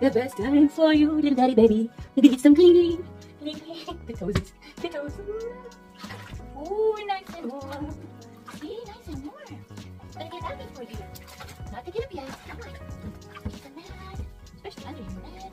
The best time for you, little daddy baby. You can get some cleaning. The toesies. The toes. Ooh, nice and warm. See, nice and warm. Gonna get happy for you. Not to get up yet. Come on. Get the mat. Especially under your neck.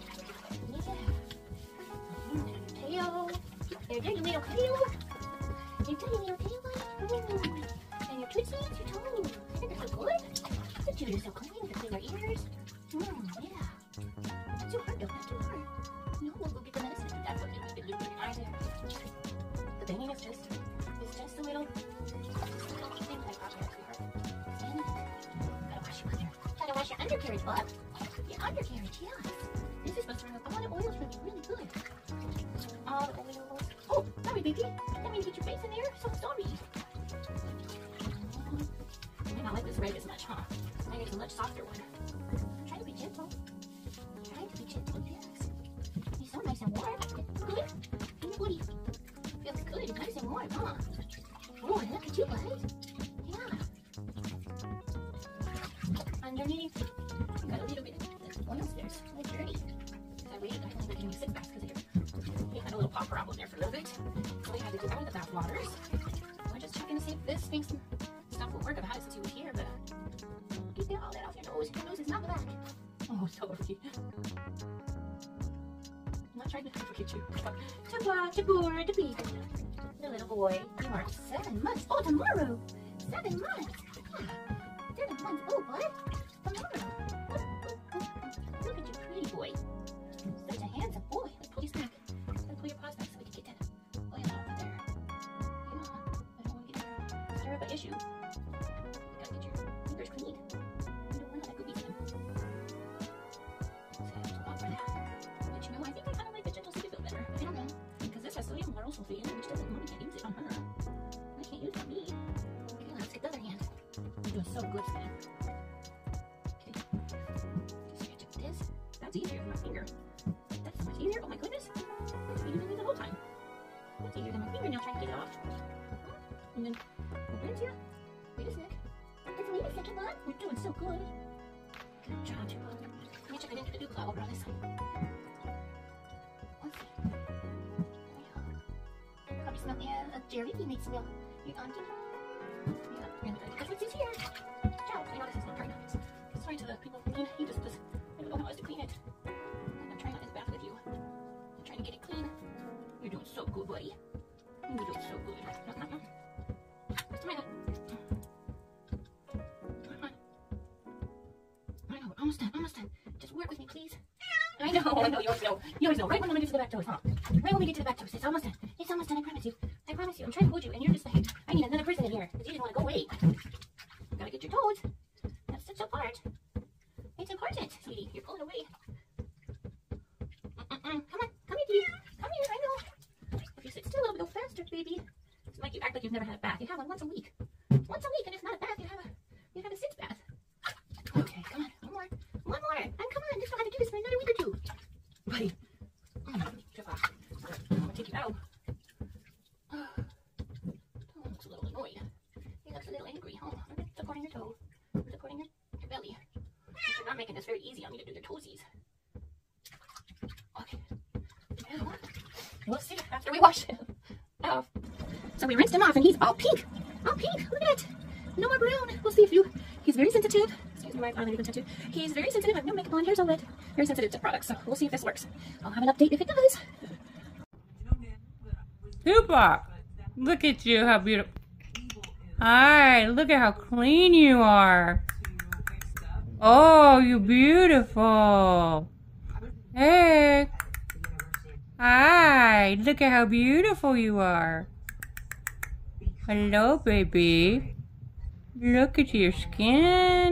Yeah. Tail. Your dirty little tail. Your dirty little tail. Ooh. And your tootsies, your toes. Isn't that so good? The chews are so clean. To clean your ears. Yeah. Too hard, though. Not too hard. No, we'll go get the medicine. That's what you need to do with your eyes there. The banging is just a little thing like that, sweetheart. Gotta wash your under. Gotta wash your undercarriage, bud. Your undercarriage, yes. This is supposed to remove all the oils from you. Really good. All the oils. Oh, sorry, baby. Didn't mean to get your face in there. So sorry. You may not like this red as much, huh? I need a much softer one. I'm trying to be gentle. Yes. He's so nice and warm. Good. Good. Feels good. Nice and warm, huh? Oh, look at you, bud. Yeah. Underneath, you got a little bit of oils there. It's really dirty. I waited. I think I can use Sphynx Cats because we had a little pop problem there for a little bit. So we had to go out of the bath waters. We're just checking to see if this Sphynx stuff will work. I've had it since you were here, but you get all that off your nose. Your nose is not black. Oh, sorry. I'm not trying to forget you. Tupac ShaPurr, the baby. The little boy. You are 7 months. Oh, tomorrow. 7 months. Yeah. 7 months old, bud. Tomorrow. Look at you, pretty boy. Such a handsome boy. Let's pull these back. Let's pull your paws back so we can get that oil off of there. Yeah. I don't want to get stir up an issue. You gotta get your fingers clean. You don't want that goopy skin. But you know, I think I kind of like the gentle seed to feel better. I don't know. Because this has sodium lauryl sulfate in it, which doesn't, mommy can't use it on her. I can't use it on me. Okay, let's get the other hand. You're doing so good, Stan. Okay. Just scratch up this. That's easier than my finger. That's so much easier. Oh my goodness. That's easier than me the whole time. That's easier than my fingernail trying to get it off. And then we'll rinse here. Wait a sec. Just wait a second, bud. We're doing so good. Good job, Tupac. Let me check. I didn't get to do the over on this side. Let's see. Probably smell, yeah, Jerry, he makes smell. Your auntie. Yeah, because what's this here? Ciao. I know this is not trying to. Sorry to the people. He just does. I don't know how else to clean it. I'm trying out his bath with you. I'm trying to get it clean. You're doing so good, buddy. You're doing so good. What's the matter? I know, almost done, almost done. Just work with me, please. I know, you always know. You always know. Right when we get to the back toes, huh? Right when we get to the back toes, it's almost done. It's almost done, I promise you. I promise you. I'm trying to hold you, and you're just like, I need another person in here. Because you just want to go away. Gotta get your toes. That's such a part. It's important, sweetie. You're pulling away. Come on. Come here, dear. Come here, I know. If you sit still, it'll go faster, baby. It's like you act like you've never had a bath. You have one once a week. Once a week, and it's not a bath. You have a sitz bath. Okay, come on. One more. One more. And come on. Just don't have to do this for another week or 2. Buddy. I'm gonna take you out. Oh, looks a little annoyed. He looks a little angry. Oh, I'm supporting your toe. I'm supporting your belly. You're not making this very easy on me to do their toesies. Okay. We'll see after we wash him off. So we rinsed him off and he's all pink. All pink. Look at that. No more brown. We'll see if he's very sensitive. Excuse me, my eyelid even tattooed. He's very sensitive. I have no makeup on. Hair's all wet. Very sensitive to products. So we'll see if this works. I'll have an update if it does. Tupac, look at you, how beautiful. Hi, look at how clean you are. Oh, you're beautiful. Hey. Hi, look at how beautiful you are. Hello, baby. Look at your skin.